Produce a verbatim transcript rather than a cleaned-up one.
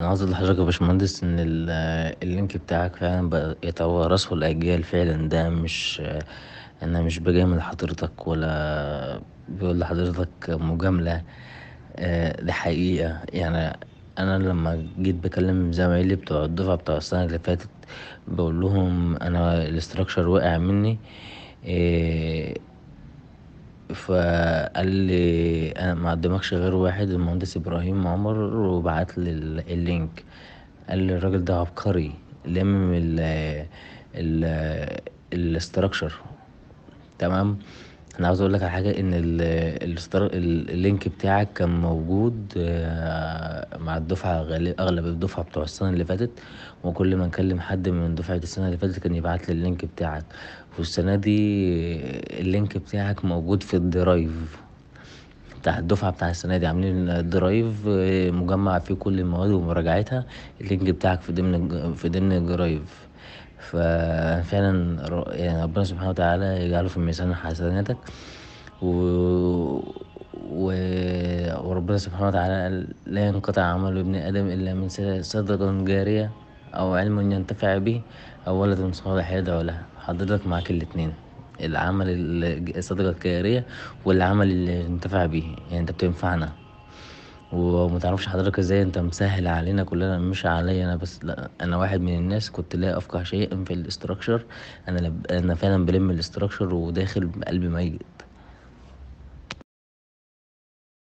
انا عاوز اقول لحضرتك يا باشمهندس ان ال- اللينك بتاعك فعلا بقى يتوارثه الاجيال. فعلا ده مش انا مش بجامل حضرتك ولا بقول لحضرتك مجاملة. آه، دي حقيقة يعني. انا لما جيت بكلم زمايلي بتوع الدفعة بتوع السنة اللي فاتت بقول لهم انا الاستراكشر وقع مني. آه، فقال لي انا ما قدامكش غير واحد، المهندس ابراهيم عمر، وبعت لي ال- اللينك. قال لي الراجل ده عبقري، لم ال ال الاستراكشر. تمام. انا عاوز اقول لك على حاجه، ان ال الاستر- ال- اللينك بتاعك كان موجود آه، مع الدفعه، غالب اغلب الدفعه بتوع السنه اللي فاتت. وكل ما نكلم حد من دفعه السنه اللي فاتت كان يبعت لي اللينك بتاعك. والسنه دي اللينك بتاعك موجود في الدرايف بتاع الدفعة بتاع السنة دي. عاملين درايف آه، مجمع فيه كل المواد ومراجعتها. اللينك بتاعك في ضمن الج- في ضمن الدرايف. ففعلا ر- يعني ربنا سبحانه وتعالى يجعله في ميزان حسناتك. و... و... وربنا سبحانه وتعالى قال لا ينقطع عمل ابن آدم إلا من س- صدقة جارية أو علم ينتفع به أو ولد صالح يدعو له. حضرتك معاك الاتنين، العمل ال- الصدقة الجارية والعمل اللي ينتفع به. يعني انت بتنفعنا، ومتعرفش حضرتك ازاي انت مسهل علينا كلنا، مش عليا انا بس، لا انا واحد من الناس كنت لا افقه شيئا في الاستراكشر. انا لب... انا فعلا بلم الاستراكشر وداخل بقلب ميت.